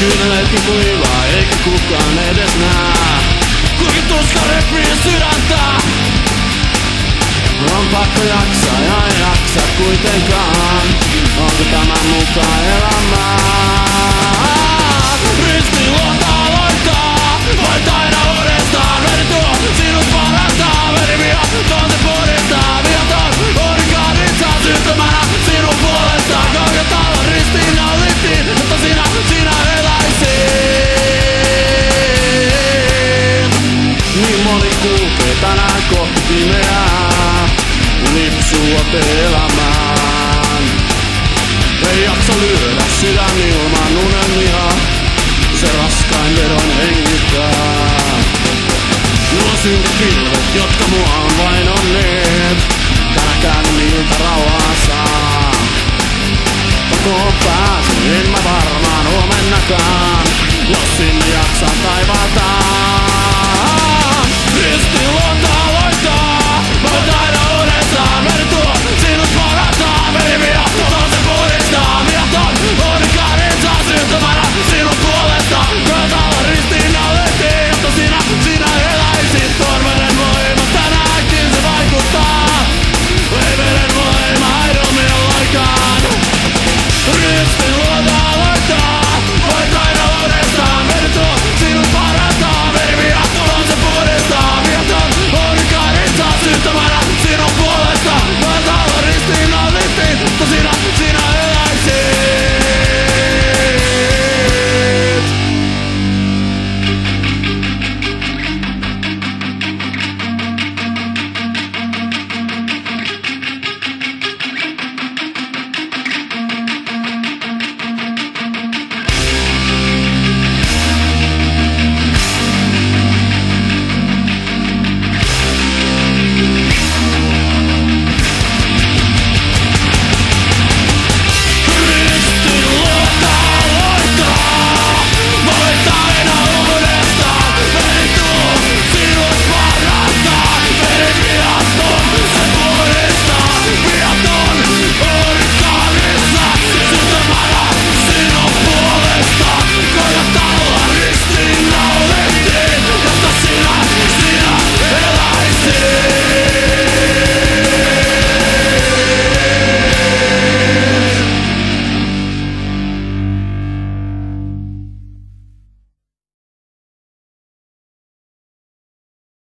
Kyyneleetkin kuivaa eikä kukaan edes nää. Kuinka tuska repii sydäntä. On pakko jaksaa ja ei jaksa kuitenkaan. Onko tämä mukaan elämää? Risti luonta aloittaa. Voit aina uudestaan. Veri tuo sinut parantaa. Veri vie tonte puristaa. Viataan orgaanit saa syntymänä sinun puolestaan. Kaukataan ristiin ja liftiin, jotta sinä eläisit. Niin moni kulkee tänään kohti pimeää. Lipsua elämään. Ei jaksa lyödä sydän ilman unelmia. Se raskain vedon hengittää. Nuo synkkilvet, jotka mua on vainonneet. Tänäkään niiltä rauhaa saa. Pakoon pääsen, en mä varmaan huomennakaan. Jos sinne jaksan kaivataan.